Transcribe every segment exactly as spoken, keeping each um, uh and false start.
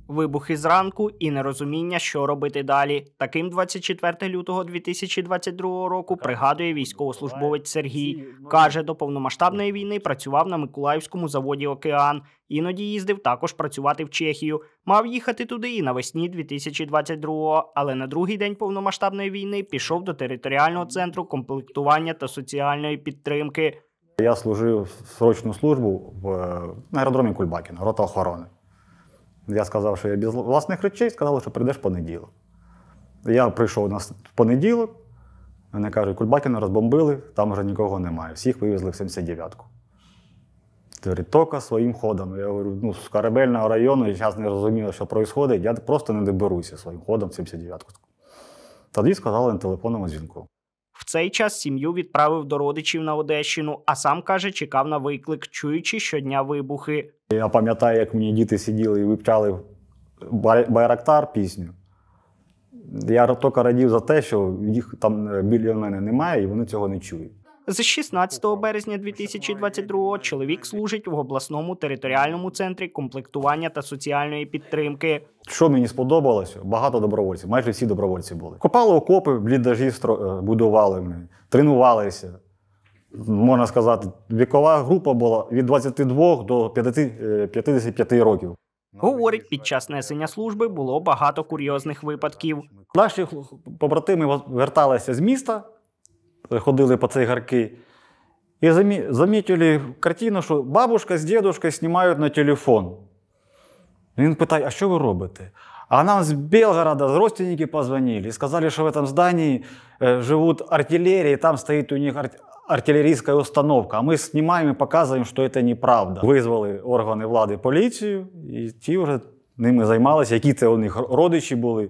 Вибухи зранку і нерозуміння, що робити далі. Таким двадцять четвертого лютого дві тисячі двадцять другого року пригадує військовослужбовець Сергій. Каже, до повномасштабної війни працював на Миколаївському заводі «Океан». Іноді їздив також працювати в Чехію. Мав їхати туди і навесні дві тисячі двадцять другого, але на другий день повномасштабної війни пішов до територіального центру комплектування та соціальної підтримки. Я служив срочну службу в, на аеродромі Кульбакіна, рота охорони. Я сказав, що я без власних речей, сказали, що прийдеш в понеділок. Я прийшов на понеділок, мене кажуть, Кульбакіна розбомбили, там вже нікого немає, всіх вивезли в сімдесят дев'ятку. Говорить, тільки своїм ходом. Я говорю, ну, з Корабельного району, я зараз не розумію, що відбувається, я просто не доберуся своїм ходом в сімдесят дев'ятку. Тоді сказали на телефонному дзвінку. В цей час сім'ю відправив до родичів на Одещину, а сам, каже, чекав на виклик, чуючи щодня вибухи. Я пам'ятаю, як мені діти сиділи і вивчали «Байрактар» пісню. Я тільки радів за те, що їх там біля мене немає і вони цього не чують. З шістнадцятого березня дві тисячі двадцять другого чоловік служить в обласному територіальному центрі комплектування та соціальної підтримки. Що мені сподобалося? Багато добровольців, майже всі добровольці були. Копали окопи, бліндажі будували, тренувалися. Можна сказати, вікова група була від двадцяти двох до п'ятдесяти п'яти років. Говорить, під час несення служби було багато курйозних випадків. Наші побратими верталися з міста, ходили по цій горки, і замітили картину, що бабушка з дідушкою знімають на телефон. Він питає, а що ви робите? А нам з Белгорода, з родственники позвонили, сказали, що в цьому здании живуть артиллерии, там стоїть у них артиллерийская установка, а ми знімаємо і показуємо, що це неправда. Визвали органи влади, поліцію, і ті вже ними займалися, які це у них родичі були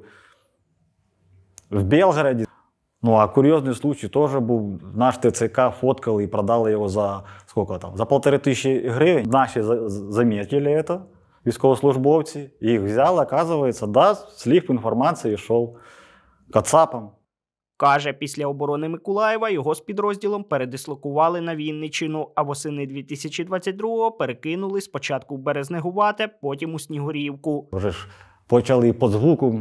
в Белгороді. Ну, а курйозний случай теж був. Наш ТЦК фоткали і продали його за, скільки там, за полтори тисячі гривень. Наші замітили це, військовослужбовці, їх взяли, оказується, да, слів інформації йшов кацапам. Каже, після оборони Миколаєва його з підрозділом передислокували на Вінниччину, а восени дві тисячі двадцять другого перекинули спочатку в Березнегувате, потім у Снігурівку. Вже ж почали по звуку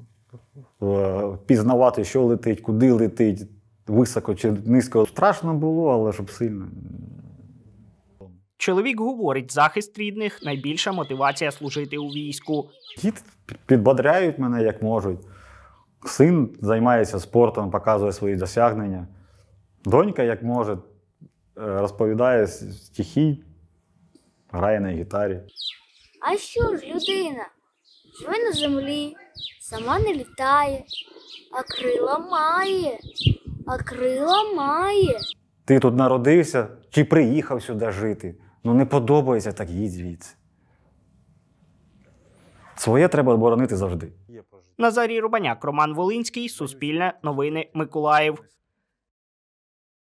пізнавати, що летить, куди летить, високо чи низько. Страшно було, але щоб сильно. Чоловік говорить, захист рідних – найбільша мотивація служити у війську. Діти підбодряють мене, як можуть. Син займається спортом, показує свої досягнення. Донька, як може, розповідає стихи, грає на гітарі. А що ж людина? Живе на землі, сама не літає, а крила має, а крила має. Ти тут народився чи приїхав сюди жити? Ну не подобається, так їдь звідси. Своє треба боронити завжди. Назарій Рубаняк, Роман Волинський, Суспільне, Новини, Миколаїв.